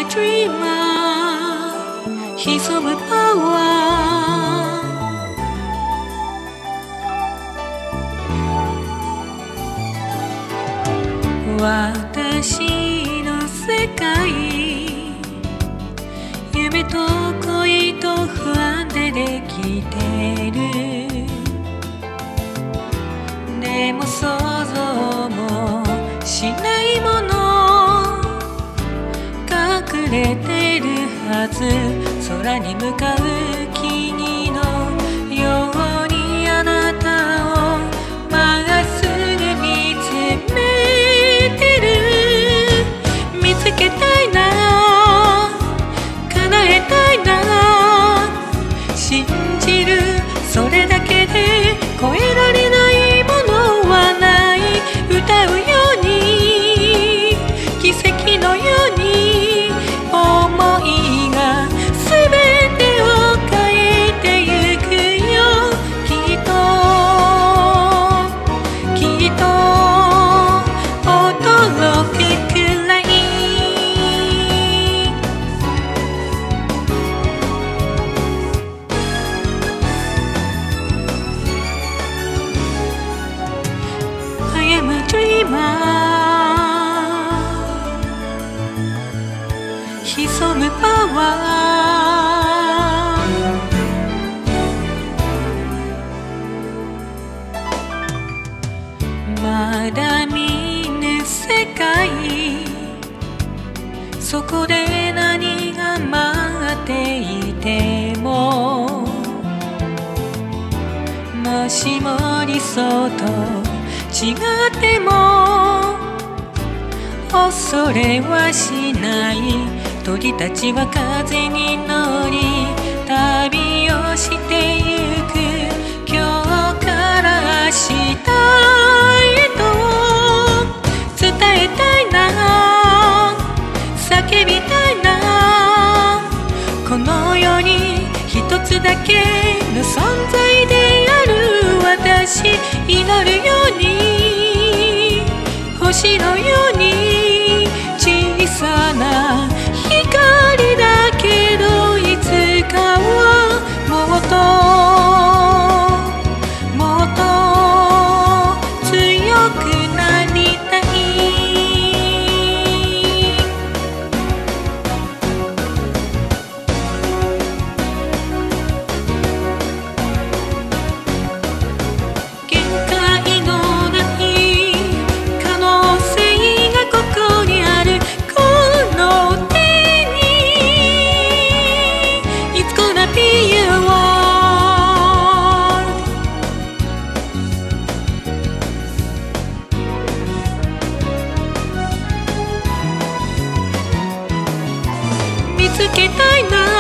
dreamer 潜むパワー私の世界夢と恋と不安でできてるでも想像もしないもの隠れてるはず空に向かう君のようにあなたをまっすぐ見つめてる見つけたいな叶えたいな信じるそれだけで超えられないものはない歌うように奇跡のように思いが全てを変えてゆくよきっときっと驚くくらいI am a dreamer 潜むパワーまだ見ぬ世界そこで何が待っていてももしも理想と違っても恐れはしない鳥たちは風に乗り旅をしてゆく今日から明日へと伝えたいな叫びたいなこの世に一つだけの存在である私祈るように星のように小さな光だけどいつかはもっと強くなりたい限界のない可能性がここにあるこの手に It's gonna be a world 見つけたいな